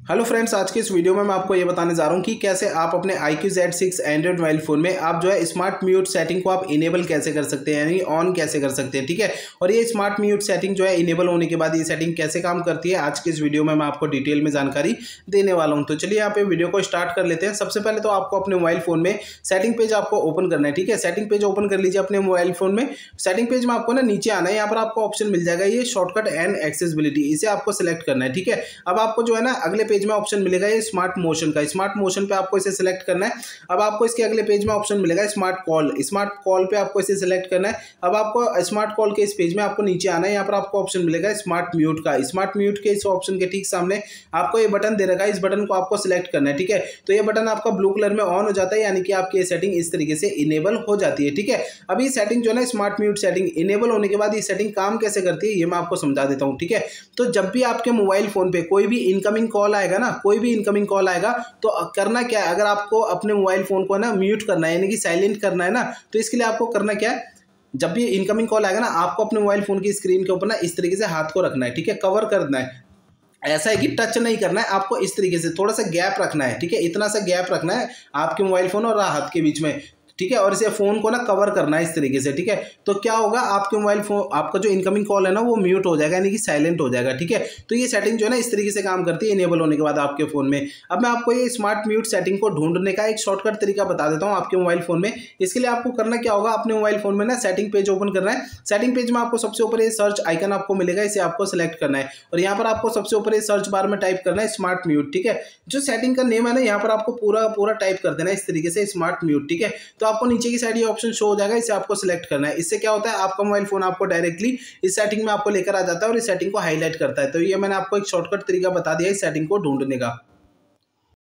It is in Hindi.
हेलो फ्रेंड्स, आज के इस वीडियो में मैं आपको ये बताने जा रहा हूँ कि कैसे आप अपने iQOO Z6 Android mobile phone में आप जो है स्मार्ट म्यूट सेटिंग को आप इनेबल कैसे कर सकते हैं, यानी ऑन कैसे कर सकते हैं। ठीक है, और ये स्मार्ट म्यूट सेटिंग जो है इनेबल होने के बाद ये सेटिंग कैसे काम करती है, आज के इस वीडियो में मैं आपको डिटेल में जानकारी देने वाला हूँ। तो चलिए यहाँ पे वीडियो को स्टार्ट कर लेते हैं। सबसे पहले तो आपको अपने मोबाइल फ़ोन में सेटिंग पेज आपको ओपन करना है। ठीक है, सेटिंग पेज ओपन कर लीजिए अपने मोबाइल फ़ोन में। सेटिंग पेज में आपको ना नीचे आना है, यहाँ पर आपको ऑप्शन मिल जाएगा ये शॉर्टकट एंड एक्सेसिबिलिटी, इसे आपको सिलेक्ट करना है। ठीक है, अब आपको जो है ना अगले पेज में ऑप्शन मिलेगा स्मार्ट मोशन का। स्मार्ट मोशन पे आपको इसे सिलेक्ट करना है। अब आपको इसके अगले पेज में ऑप्शन मिलेगा स्मार्ट कॉल। स्मार्ट कॉल पे आपको इसे सिलेक्ट करना है। अब आपको स्मार्ट कॉल के इस पेज में आपको नीचे आना है, यहाँ पर आपको ऑप्शन मिलेगा स्मार्ट म्यूट का। स्मार्ट म्यूट के इस ऑप्शन के ठीक सामने आपको ये बटन दे रखा है, इस बटन को आपको सिलेक्ट करना है। ठीक है, तो ये बटन आपका ब्लू कलर में ऑन हो जाता है, यानी कि आपकी ये सेटिंग इस तरीके से इनेबल हो जाती है। ठीक है, अब ये सेटिंग जो है ना स्मार्ट म्यूट सेटिंग इनेबल होने के बाद ये सेटिंग काम कैसे करती है ये मैं आपको समझा देता हूँ। ठीक है, तो जब भी आपके मोबाइल फोन पे कोई भी इनकमिंग कॉल आएगा ना, कोई भी इनकमिंग कॉल आएगा तो करना क्या है, अगर आपको अपने मोबाइल फोन को ना म्यूट करना है यानी कि साइलेंट करना है ना, तो इसके लिए आपको करना क्या है, जब भी इनकमिंग कॉल आएगा ना आपको अपने मोबाइल फोन की स्क्रीन के ऊपर ना इस तरीके से हाथ को रखना है। ठीक है, कवर करना है। ऐसा है कि टच नहीं करना है, आपको इस तरीके से थोड़ा सा गैप रखना है। ठीक है, इतना सा गैप रखना है आपके मोबाइल फोन और हाथ के बीच में। ठीक है, और इसे फोन को ना कवर करना है इस तरीके से। ठीक है, तो क्या होगा, आपके मोबाइल फोन आपका जो इनकमिंग कॉल है ना वो म्यूट हो जाएगा, यानी कि साइलेंट हो जाएगा। ठीक है, तो ये सेटिंग जो है ना इस तरीके से काम करती है इनेबल होने के बाद आपके फोन में। अब मैं आपको ये स्मार्ट म्यूट सेटिंग को ढूंढने का एक शॉर्टकट तरीका बता देता हूँ आपके मोबाइल फोन में। इसके लिए आपको करना क्या होगा, अपने मोबाइल फोन में ना सेटिंग पेज ओपन करना है। सेटिंग पेज में आपको सबसे ऊपर ये सर्च आइकन आपको मिलेगा, इसे आपको सिलेक्ट करना है और यहाँ पर आपको सबसे ऊपर ये सर्च बार में टाइप करना है स्मार्ट म्यूट। ठीक है, जो सेटिंग का नेम है ना यहाँ पर आपको पूरा टाइप कर देना है इस तरीके से स्मार्ट म्यूट। ठीक है, तो आपको नीचे की साइड ऑप्शन शो हो जाएगा, इसे आपको सिलेक्ट करना है। इससे क्या होता है, आपका मोबाइल फोन आपको डायरेक्टली इस सेटिंग में आपको लेकर आ जाता है और इस सेटिंग को हाईलाइट करता है। तो ये मैंने आपको एक शॉर्टकट तरीका बता दिया इस सेटिंग को ढूंढने का।